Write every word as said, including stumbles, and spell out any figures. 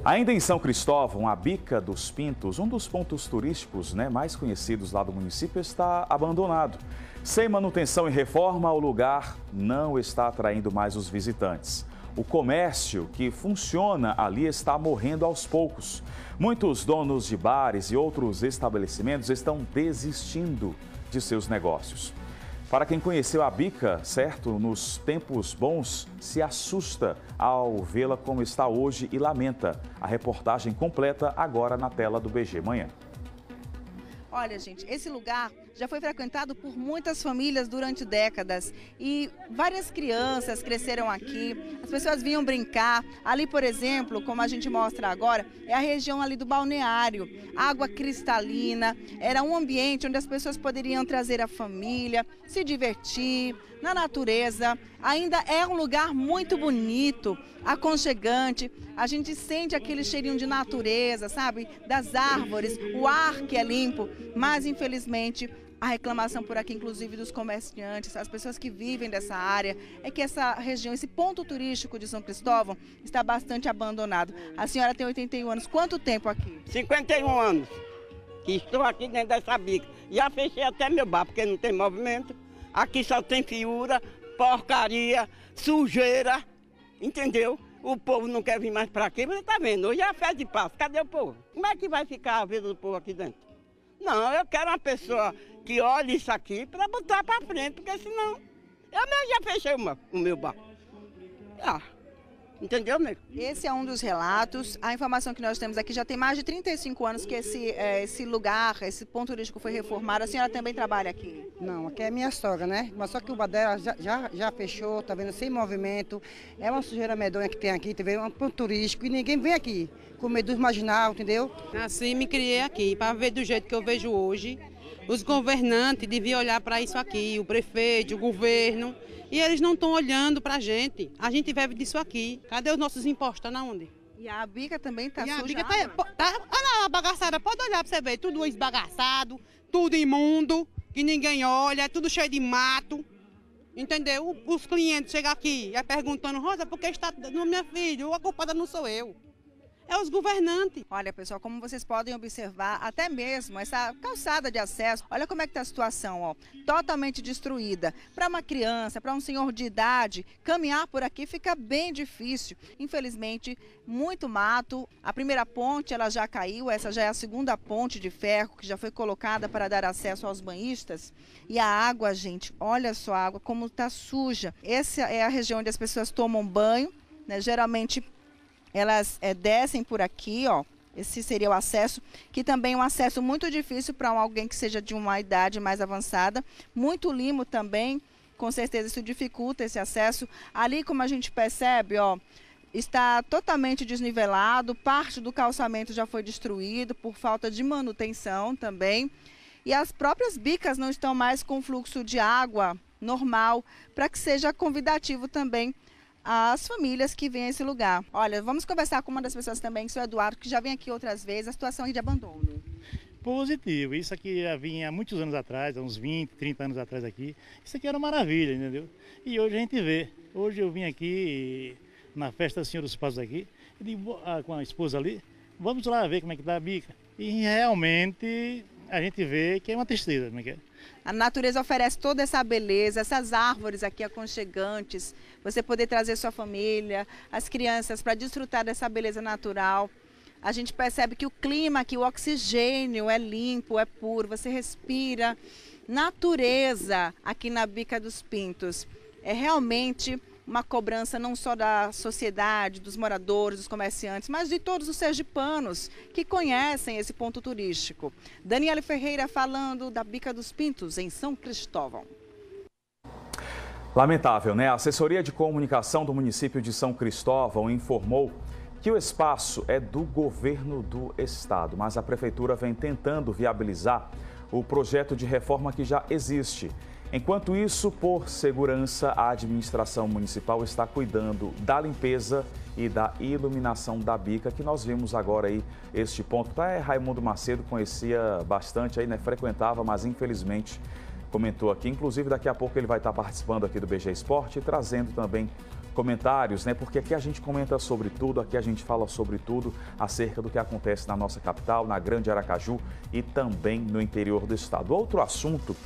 Ainda em São Cristóvão, a Bica dos Pintos, um dos pontos turísticos né, mais conhecidos lá do município, está abandonado. Sem manutenção e reforma, o lugar não está atraindo mais os visitantes. O comércio que funciona ali está morrendo aos poucos. Muitos donos de bares e outros estabelecimentos estão desistindo de seus negócios. Para quem conheceu a Bica, certo, nos tempos bons, se assusta ao vê-la como está hoje e lamenta. A reportagem completa agora na tela do B G Manhã. Olha, gente, esse lugar já foi frequentado por muitas famílias durante décadas e várias crianças cresceram aqui, as pessoas vinham brincar. Ali, por exemplo, como a gente mostra agora, é a região ali do balneário, água cristalina, era um ambiente onde as pessoas poderiam trazer a família, se divertir na natureza. Ainda é um lugar muito bonito, aconchegante, a gente sente aquele cheirinho de natureza, sabe, das árvores, o ar que é limpo, mas infelizmente a reclamação por aqui, inclusive dos comerciantes, as pessoas que vivem dessa área, é que essa região, esse ponto turístico de São Cristóvão está bastante abandonado. A senhora tem oitenta e um anos, quanto tempo aqui? cinquenta e um anos que estou aqui dentro dessa bica. Já fechei até meu bar, porque não tem movimento. Aqui só tem fiura, porcaria, sujeira, entendeu? O povo não quer vir mais para aqui, mas tá vendo, hoje é a festa de Páscoa, cadê o povo? Como é que vai ficar a vida do povo aqui dentro? Não, eu quero uma pessoa que olhe isso aqui para botar para frente, porque senão eu mesmo já fechei o meu, o meu bar. Ah, entendeu, nego? Esse é um dos relatos. A informação que nós temos aqui já tem mais de trinta e cinco anos que esse, é, esse lugar, esse ponto turístico foi reformado. A senhora também trabalha aqui? Não, aqui é minha sogra, né? Mas só que o bar dela já, já, já fechou, tá vendo, sem movimento. É uma sujeira medonha que tem aqui, tá vendo? É um ponto turístico e ninguém vem aqui com medo dos marginal, entendeu? Nasci e me criei aqui, para ver do jeito que eu vejo hoje. Os governantes deviam olhar para isso aqui, o prefeito, o governo, e eles não estão olhando para a gente. A gente vive disso aqui. Cadê os nossos impostos? Está na onde? E a bica também está suja. A bica tá, tá, olha lá, a bagaçada, pode olhar para você ver, tudo esbagaçado, tudo imundo, que ninguém olha, tudo cheio de mato. Entendeu? Os clientes chegam aqui e perguntando, Rosa, por que está no minha filha? A culpada não sou eu. É os governantes. Olha, pessoal, como vocês podem observar, até mesmo essa calçada de acesso, olha como é que está a situação, ó, totalmente destruída. Para uma criança, para um senhor de idade, caminhar por aqui fica bem difícil. Infelizmente, muito mato. A primeira ponte, ela já caiu, essa já é a segunda ponte de ferro que já foi colocada para dar acesso aos banhistas. E a água, gente, olha só a água como está suja. Essa é a região onde as pessoas tomam banho, né, geralmente elas é, descem por aqui, ó. Esse seria o acesso, que também é um acesso muito difícil para alguém que seja de uma idade mais avançada. Muito limo também, com certeza isso dificulta esse acesso. Ali, como a gente percebe, ó, está totalmente desnivelado, parte do calçamento já foi destruído por falta de manutenção também. E as próprias bicas não estão mais com fluxo de água normal, para que seja convidativo também as famílias que vêm a esse lugar. Olha, vamos conversar com uma das pessoas também, que é o Eduardo, que já vem aqui outras vezes, a situação aí de abandono. Positivo, isso aqui já vinha há muitos anos atrás, há uns vinte, trinta anos atrás aqui, isso aqui era uma maravilha, entendeu? E hoje a gente vê, hoje eu vim aqui na festa do Senhor dos Passos aqui, e digo, com a esposa ali, vamos lá ver como é que tá a bica. E realmente a gente vê que é uma tristeza, como é que é? A natureza oferece toda essa beleza, essas árvores aqui aconchegantes, você poder trazer sua família, as crianças para desfrutar dessa beleza natural. A gente percebe que o clima aqui, o oxigênio é limpo, é puro, você respira. Natureza aqui na Bica dos Pintos. É realmente uma cobrança não só da sociedade, dos moradores, dos comerciantes, mas de todos os sergipanos que conhecem esse ponto turístico. Daniela Ferreira falando da Bica dos Pintos, em São Cristóvão. Lamentável, né? A assessoria de comunicação do município de São Cristóvão informou que o espaço é do governo do estado, mas a prefeitura vem tentando viabilizar o projeto de reforma que já existe. Enquanto isso, por segurança, a administração municipal está cuidando da limpeza e da iluminação da bica, que nós vimos agora aí este ponto. É, Raimundo Macedo conhecia bastante aí, né? Frequentava, mas infelizmente comentou aqui. Inclusive, daqui a pouco ele vai estar participando aqui do B G Esporte e trazendo também comentários, né? Porque aqui a gente comenta sobre tudo, aqui a gente fala sobre tudo acerca do que acontece na nossa capital, na Grande Aracaju e também no interior do estado. Outro assunto